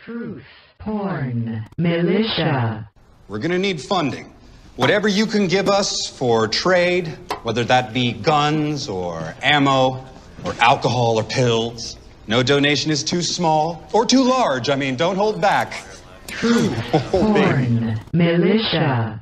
Truth, porn, militia. We're gonna need funding. Whatever you can give us for trade, whether that be guns or ammo or alcohol or pills. No donation is too small or too large. I mean, don't hold back. Truth, porn, militia.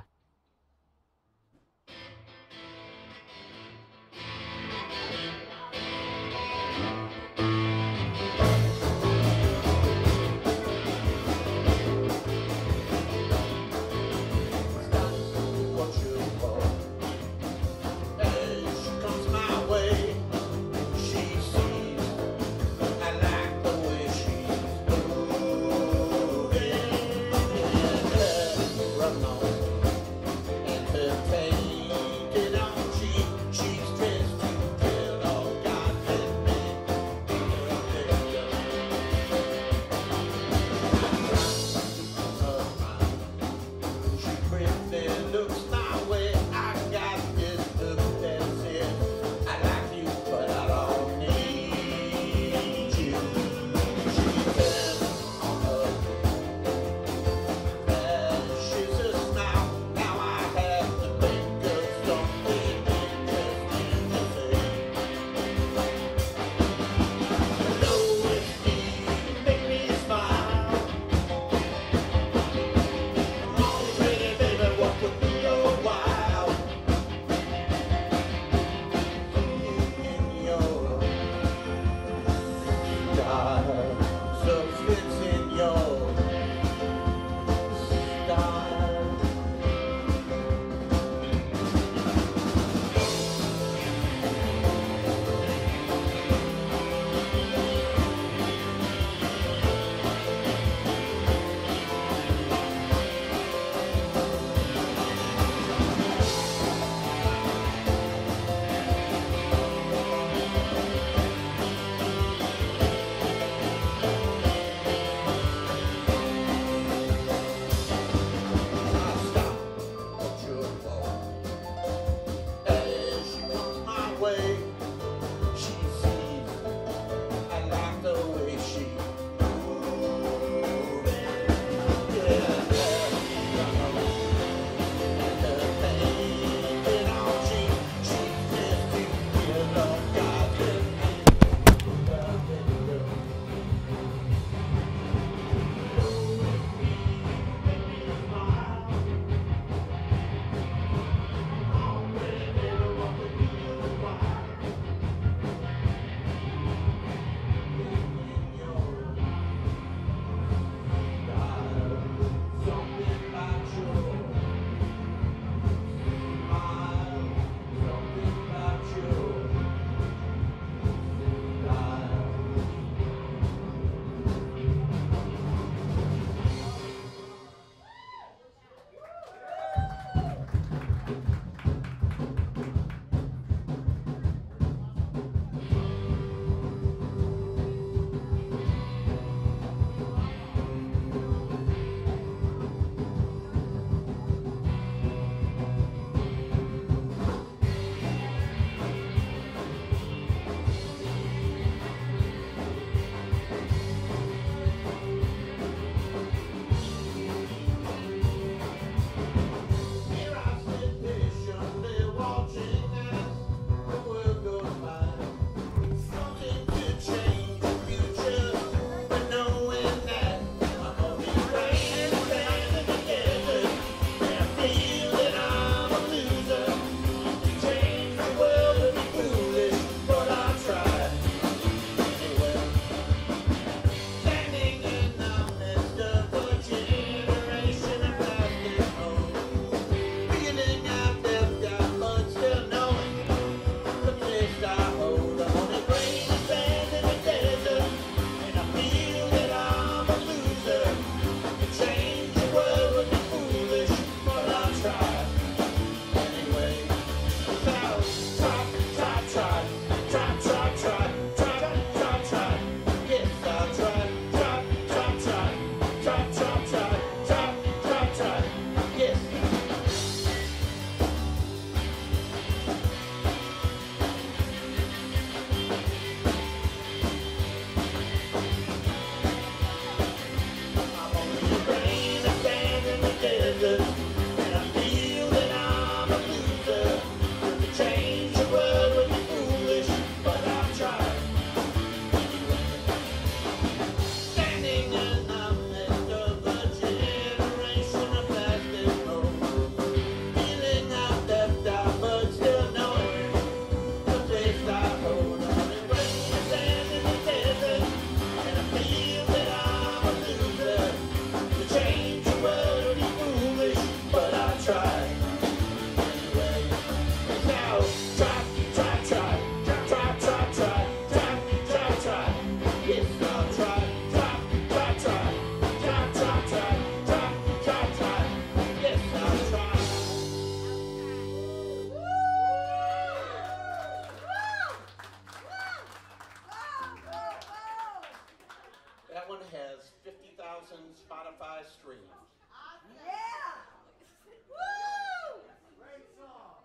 1,000 Spotify streams. Yeah! Woo! Great song.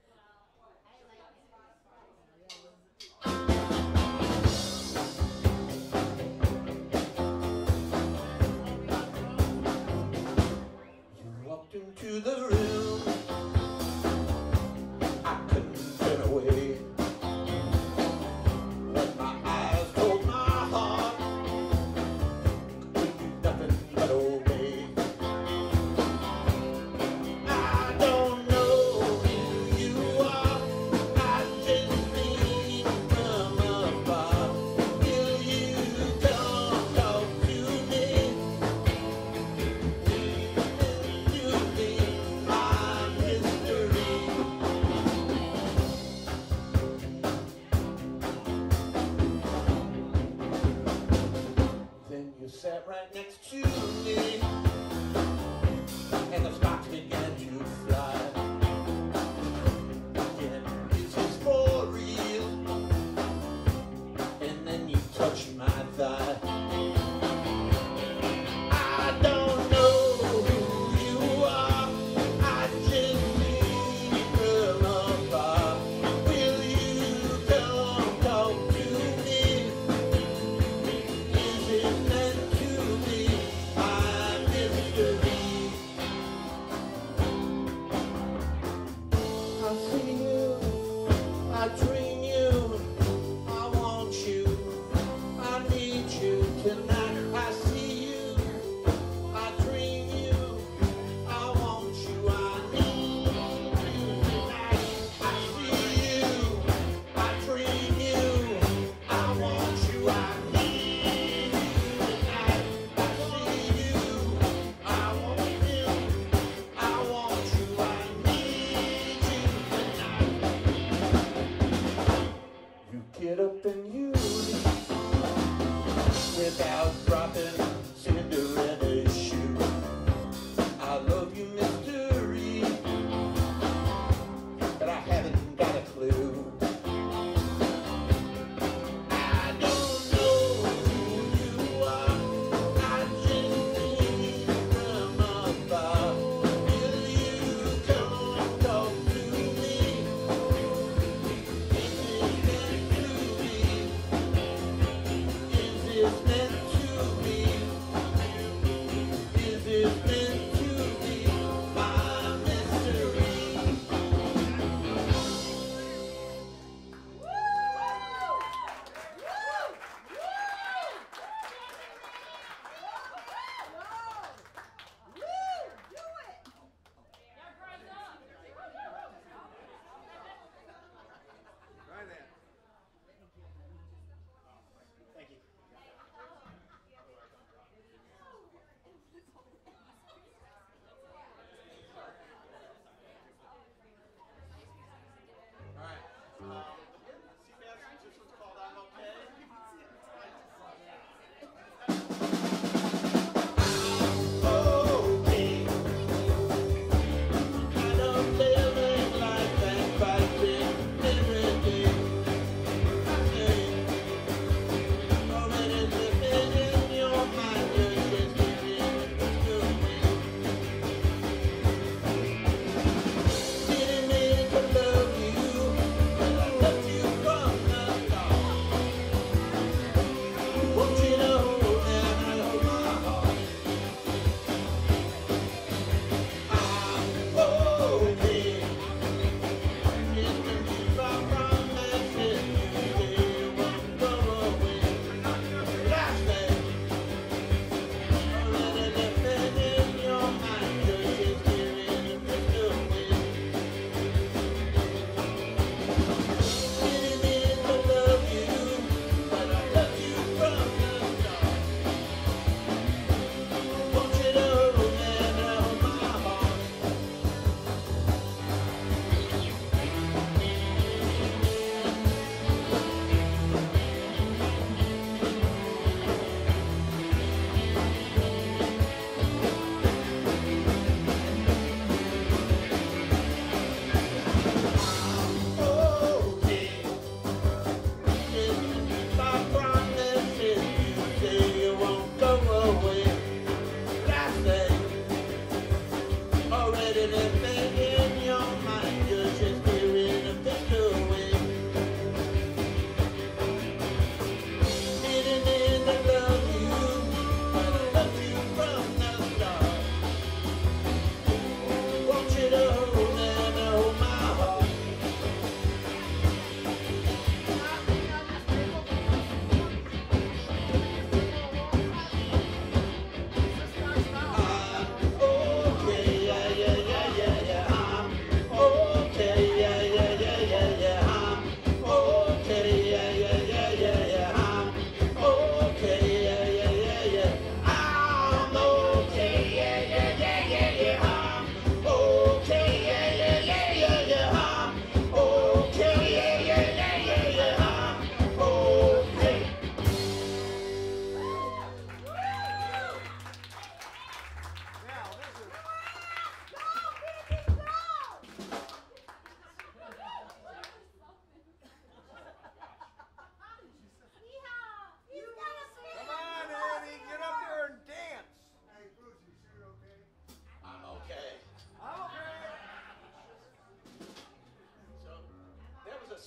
You walked into the room, I couldn't turn away. When my eyes told my heart, could do nothing but obey. I don't know who you are, I just need from afar. Will you come talk to me? You be my mystery. Then you sat right next to me, and the sparks began to fly. Again, is this for real? And then you touched my thigh. I don't know who you are, I just need you from afar. Will you come talk to me? Is it meant to be my mystery?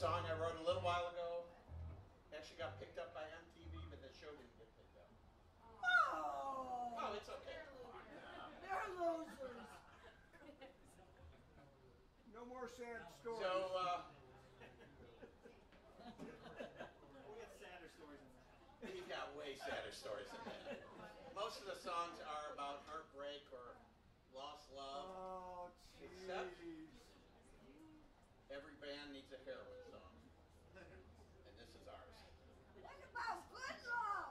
song I wrote a little while ago. Actually got picked up by MTV, but the show didn't get picked up. Oh, Oh, it's okay. they're losers. No more sad stories. So, We got sadder stories than that. we've got way sadder stories than that. Most of the songs are about heartbreak or lost love. Oh, Except- jeez. Every band needs a heroin song. And this is ours. What about good love?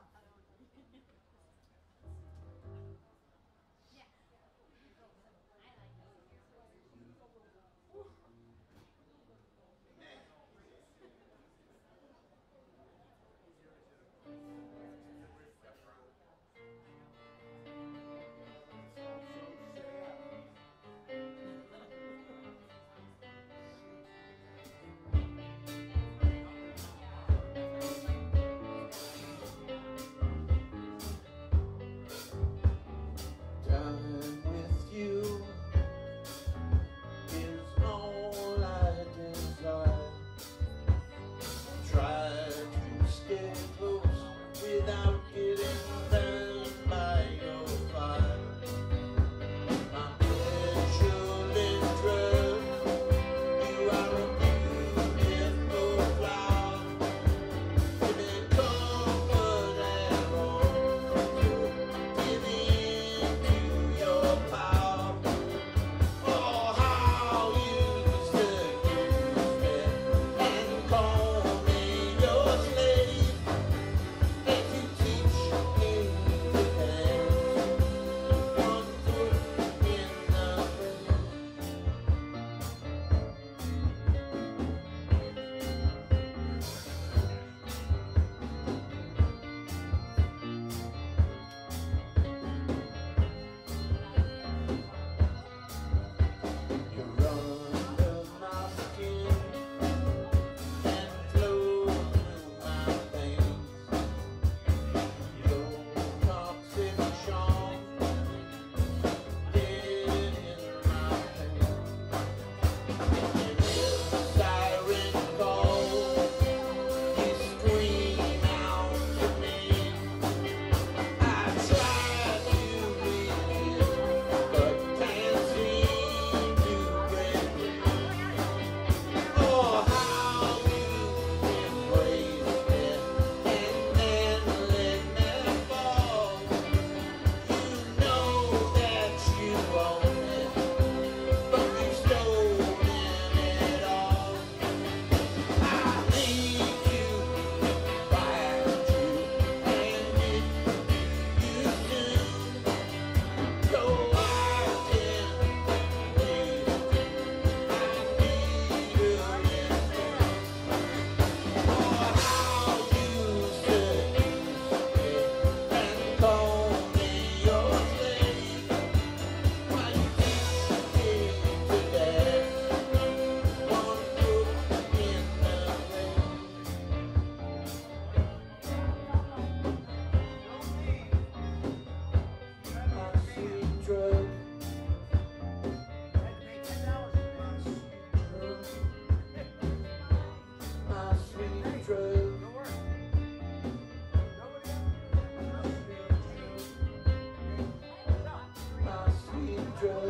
Man. Time with you is all I desire. Try to stay close without getting burned by your fire. My petulant drug, you are a beautiful flower. Give me comfort and warmth, give in to your power. Oh, how you seduce me and call me your slave, and you teach me to dance, one foot in the grave. You're under my skin and flow through my veins. Your toxic charm dead in my pain. And if siren calls, you scream out to me. I try to resist, but can't seem to break free. Oh, how you embrace me and then let me fall. You know that you own it, but you stolen it all. I need you, find you, and it you soon, so I can breathe. I need you in Oh, how you seduce me and call me your slave, while you teach me to dance, one foot in the grave. My sweet drug, my sweet drug. My sweet drug.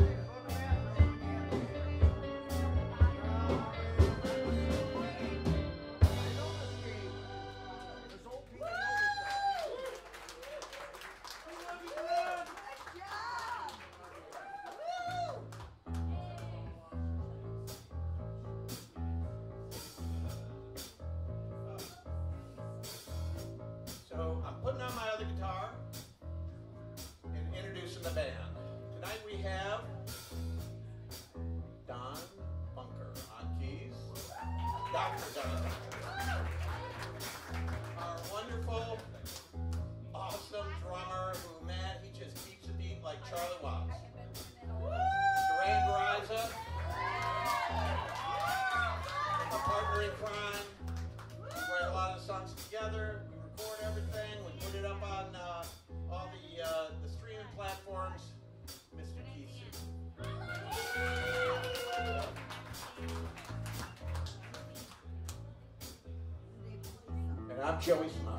Good job. Woo! So I'm putting on my other guitar and introducing the band. Tonight we have Don Bunker on keys, Dr. Don Bunker, our wonderful, awesome drummer who, man, he just keeps the beat like Charlie Watts. Duran Gariza, a partner in crime. We write a lot of songs together. We record everything. We put it up on all the streaming platforms. Mr. Keith Sue. I'm Joey Smart.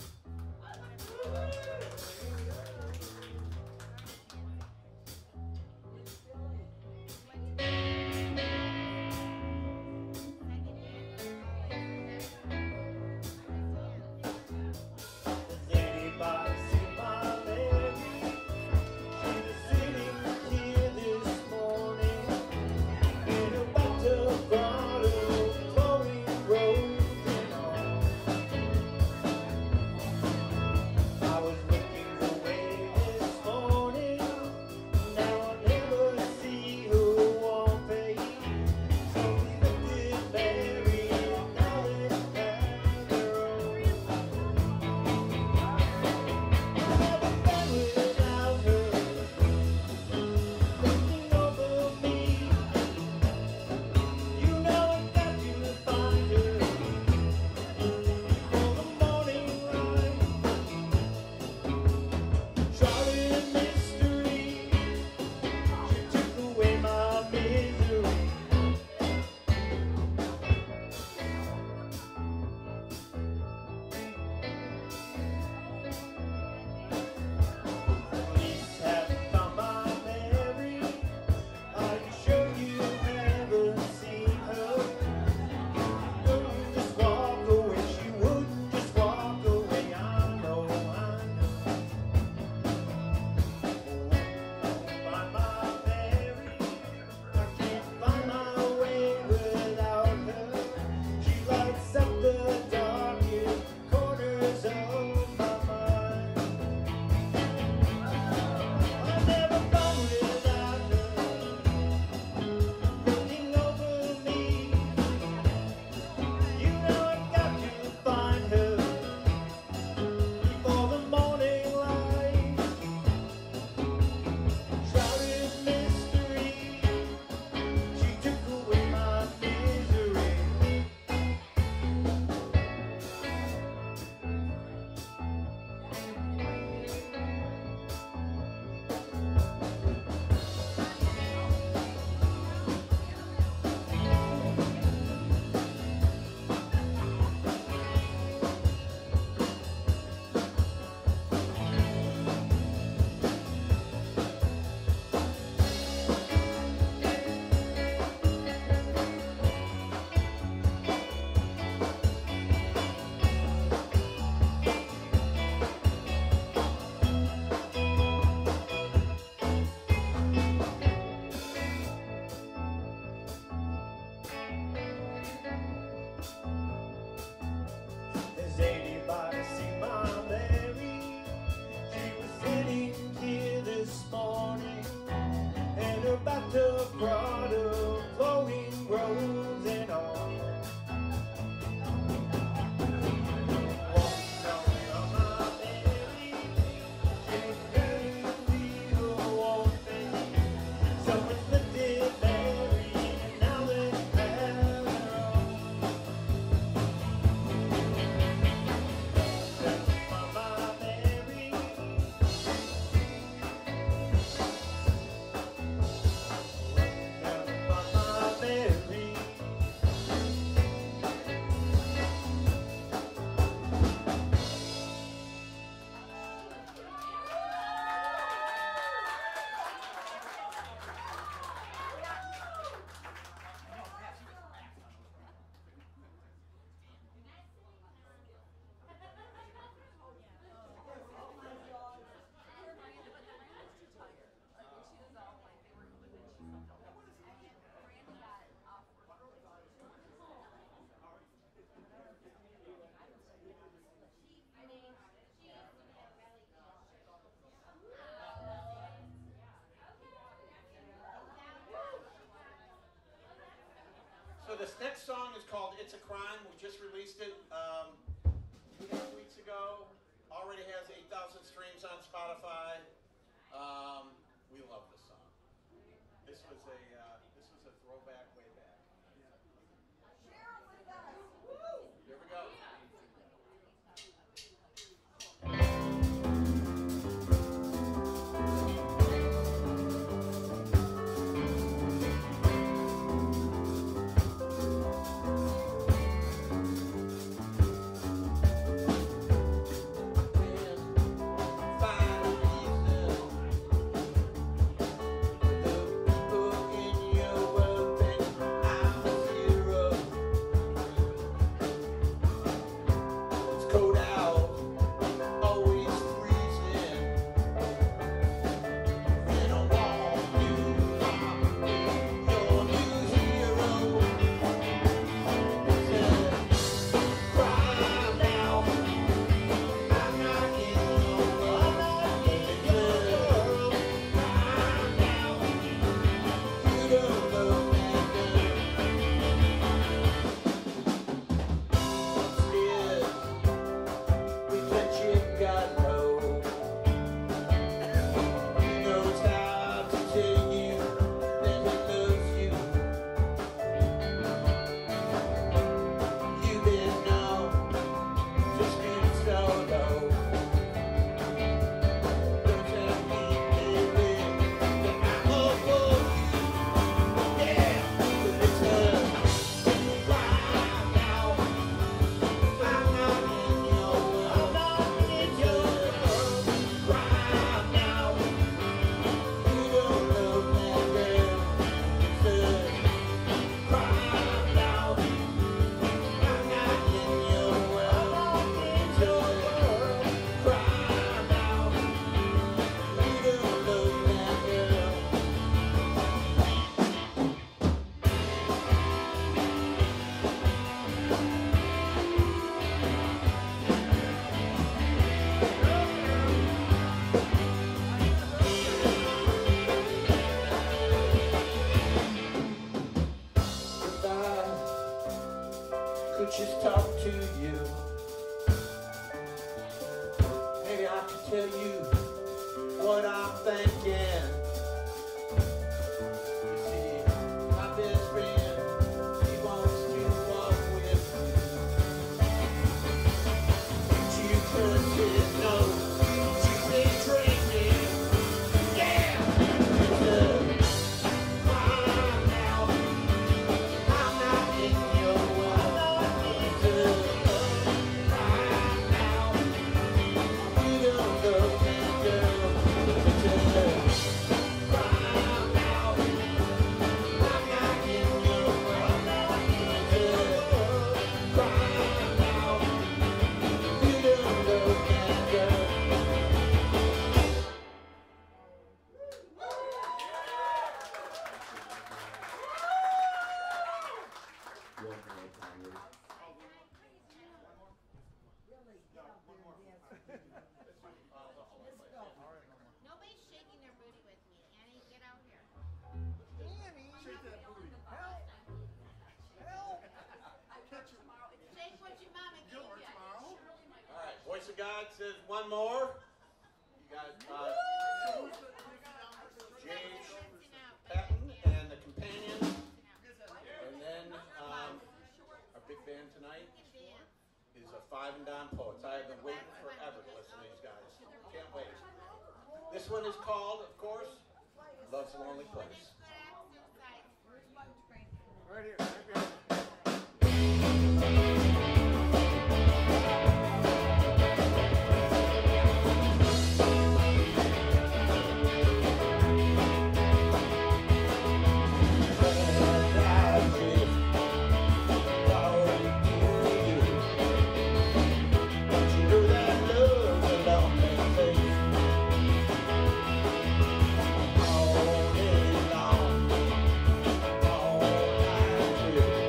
So this next song is called It's a Crime. We just released it 2 weeks ago. Already has 8,000 streams on Spotify. We love this song. This was a throwback way back. Share it with us. Woo! Here we go. It's what I'm thinking. You see, my best friend, he wants to walk with me. She touched his nose, she said, "Drink me." Yeah, it's a crime now. I'm not in your world. It's a crime now. You don't know that girl. It's a crime now. I'm not in your world. It's a crime now. You don't know that girl. Nobody's shaking their booty with me. Annie, get out here. Shake what your mama gave you. All right, voice of God says one more. You got James Patton and the Companion, and then our big band tonight is a Five and Dime Poets. I have been waiting forever to listen to these guys. Can't wait. This one is called, of course, Love's a Lonely Place. Right here, right here. All day long, all night.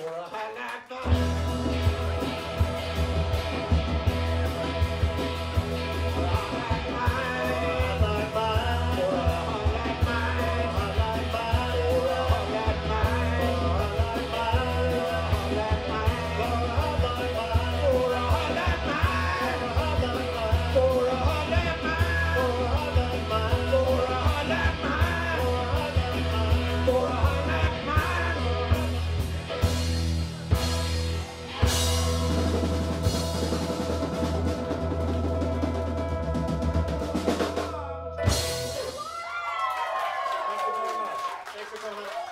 for a hot like mine. Thanks for coming.